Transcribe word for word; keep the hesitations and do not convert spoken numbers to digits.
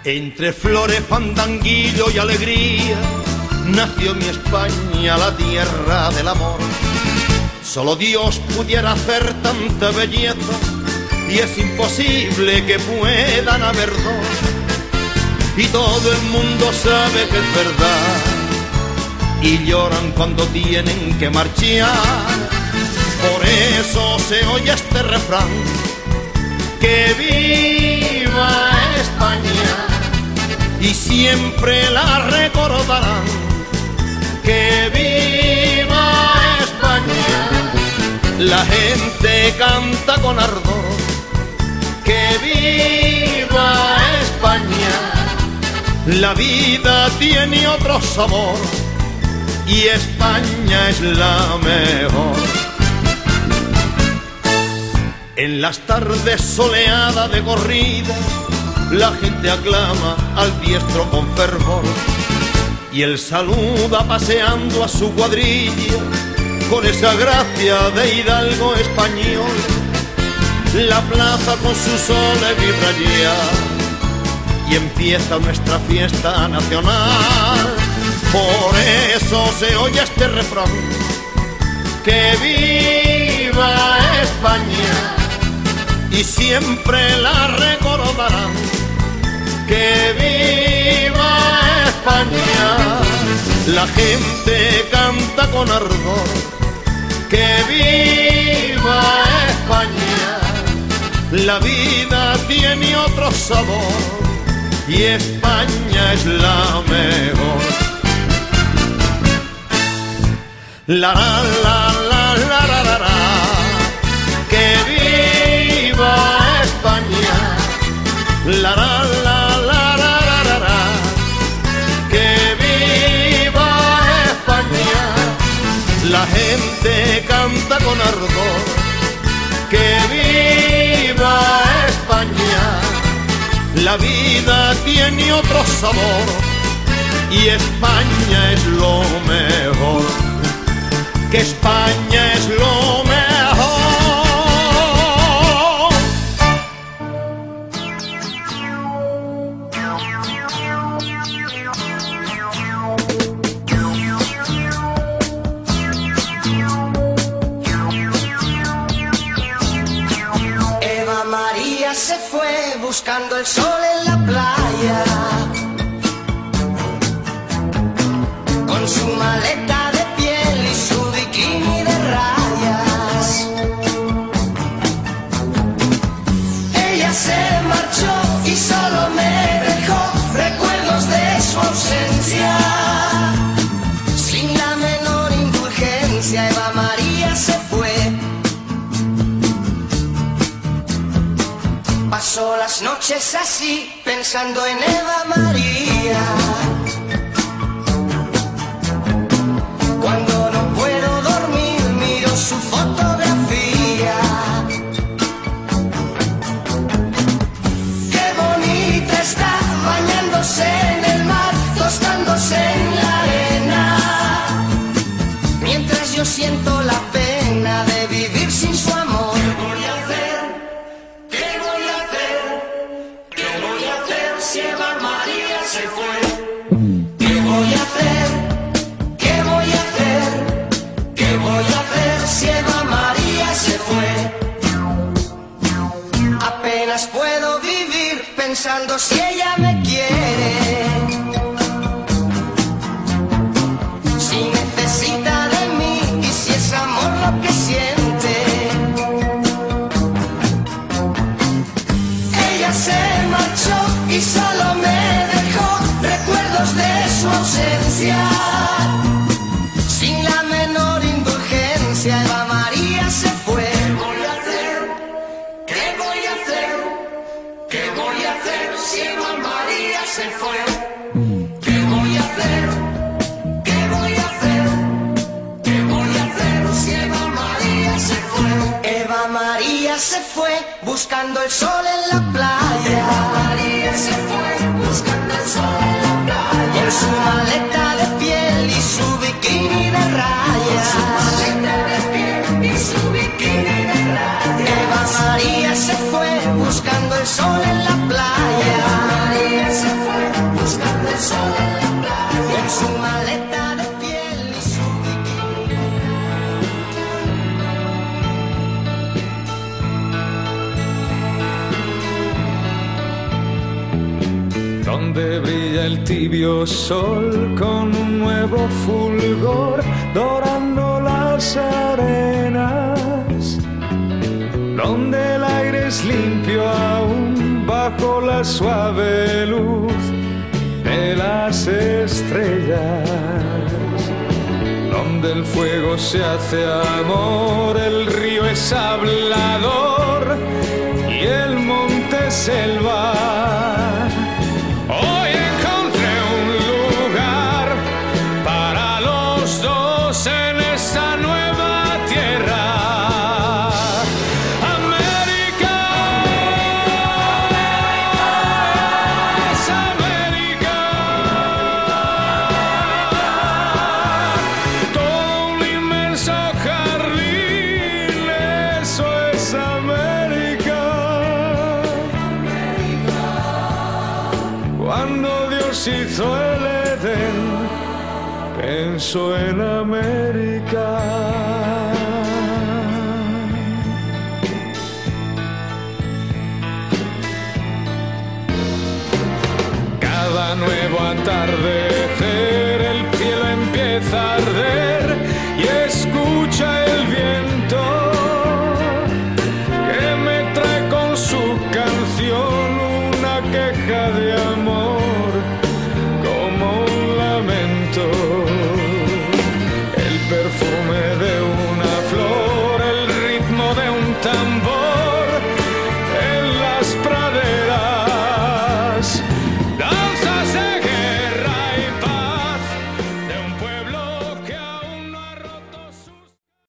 Entre flores, fandanguillo y alegría nació mi España, la tierra del amor. Solo Dios pudiera hacer tanta belleza y es imposible que puedan haber dos. Y todo el mundo sabe que es verdad y lloran cuando tienen que marchar. Por eso se oye este refrán: que viva España, y siempre la recordarán. Que viva España, la gente canta con ardor. Que viva España, la vida tiene otro sabor y España es la mejor. En las tardes soleadas de corrida, la gente aclama al diestro con fervor y él saluda paseando a su cuadrilla con esa gracia de hidalgo español. La plaza con sus soles vibra ya y empieza nuestra fiesta nacional. Por eso se oye este refrán: que viva España, y siempre la recordarán. Que viva España, la gente canta con ardor. Que viva España, la vida tiene otro sabor y España es la mejor. La la la la la la la, la. Que viva España. La la la la la la la, la. Que viva España, la gente canta con ardor. Que viva España, la vida tiene otro sabor y España es lo mejor. Que España es lo mejor. Eva María se fue buscando el sol en la playa, con su maleta de piel y su bikini de rayas. Ella se marchó y solo me dejó recuerdos de su ausencia. Sin la menor indulgencia, Eva María se fue. Pasó las noches así, pensando en Eva María. Cuando no puedo dormir, miro su fotografía. Qué bonita está, bañándose en el mar, tostándose en la arena, mientras yo siento la pena de vivir sin su amor. ¿Qué voy a hacer? ¿Qué voy a hacer? ¿Qué voy a hacer si Eva María se fue? ¿Qué voy a hacer? ¿Qué voy a hacer? ¿Qué voy a hacer si Eva María se fue? Apenas puedo vivir pensando si ella me quiere, si necesita de mí y si es amor lo que siente. Ella se marchó y solo me dejó recuerdos de su ausencia. Sin la menor indulgencia, Eva María se fue. ¿Qué voy a hacer? ¿Qué voy a hacer? ¿Qué voy a hacer si Eva María se fue? ¿Qué voy a hacer? ¿Qué voy a hacer? ¿Qué voy a hacer si Eva María se fue? Eva María se fue buscando el sol en la playa. Eva María se fue buscando el sol en la playa, con su maleta de piel y su bikini de rayas. Con su maleta de piel y su bikini de rayas. Eva María se fue buscando el sol en la playa. Eva María se fue donde brilla el tibio sol con un nuevo fulgor dorando las arenas, donde el aire es limpio aún bajo la suave luz de las estrellas, donde el fuego se hace amor, el río es hablador y el monte selva. Hoy encontré un lugar para los dos en esta nueva tierra. América es América. Todo un inmenso jardín, eso es América. Cuando Dios hizo el Edén, pensó en América.